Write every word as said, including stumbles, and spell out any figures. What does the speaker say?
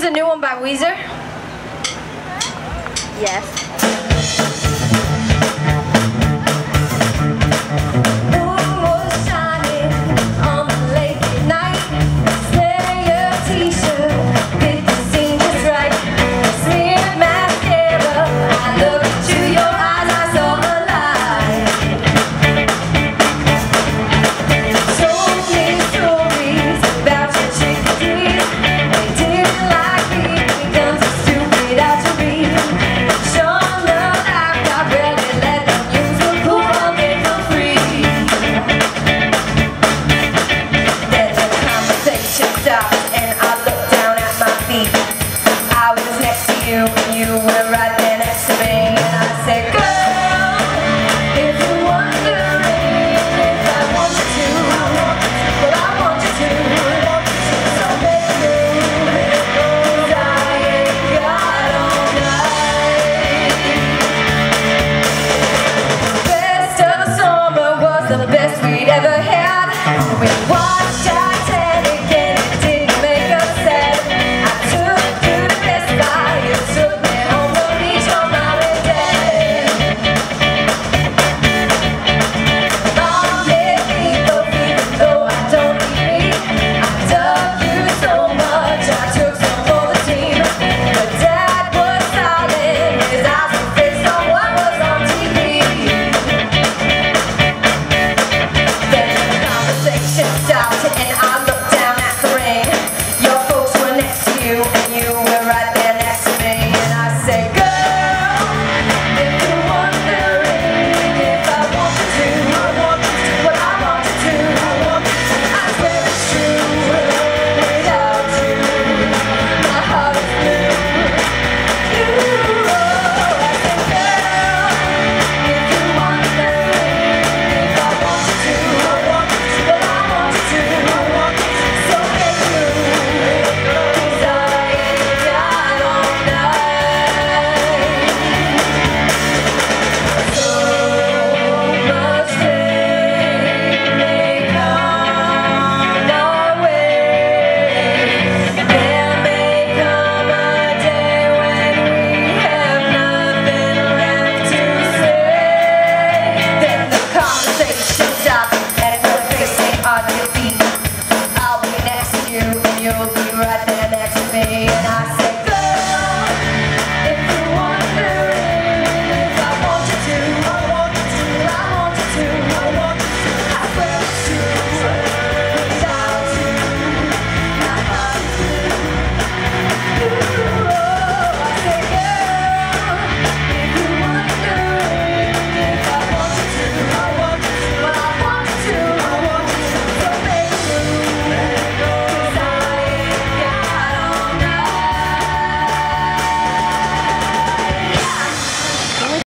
is a new one by Weezer. Yes. You, you were right there next to me, and I said, girl, if you're wondering if I want you to, well, I want you to, so baby, 'cause I ain't got all night. Best of the summer was the best we'd ever had. We watched Titanic and it didn't make us sad. I took you to Best Buy. And I looked down at the ring. Your folks were next to you.